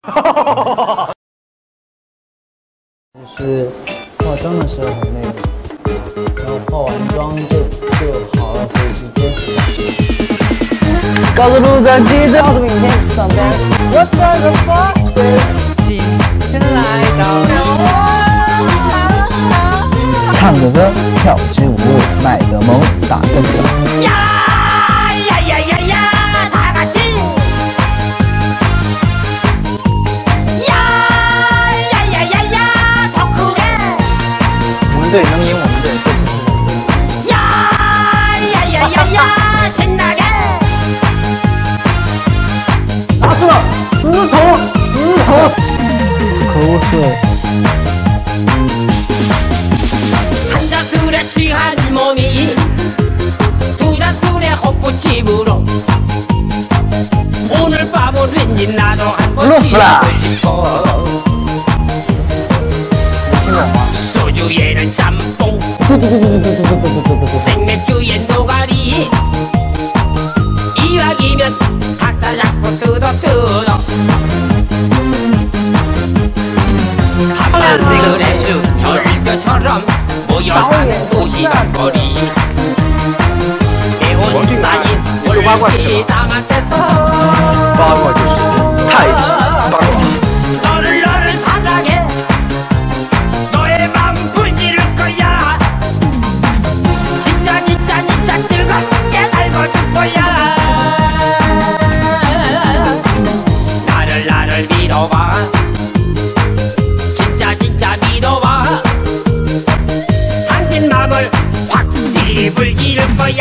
就是化妆的时候很累，然后化完妆就好了，所以直接洗澡。告诉路人记得，告诉明天上班。我在这发对，今天来到。唱个歌，跳支舞，卖个萌，打个嗝。呀呀呀呀呀，다 같이。对，能赢我们队，对。呀呀呀呀呀，신나게！拿住了，石头，口水。한 잔술에 취한 몸이 두 잔술에 헛부침으로 오늘 밤은 왠지 나도 한번 취하고 싶어. 소주에는 짬뽕 생맥주엔 노가리 이왕이면 닭다 잡고 뜯어 하늘에 별것처럼 모여 사는 도시락거리 애원 쌓인 월기 당한 데서 너를 사랑해 너의 맘 불지를 거야 진짜 뜨겁게 달궈줄 거야 나를 믿어봐 진짜 믿어봐 당신 맘을 확실히 불지를 거야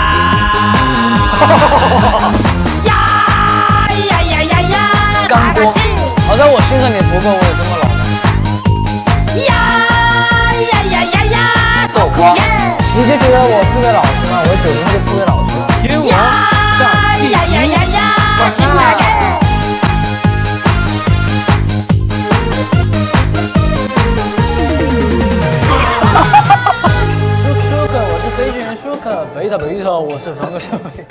야야야야야 刚播好在我欣赏你不够我有这么老你就觉得我特别老实吗？我90后就特别老实。因为我舒克，我是飞行员舒克，贝塔，我是franco小贝。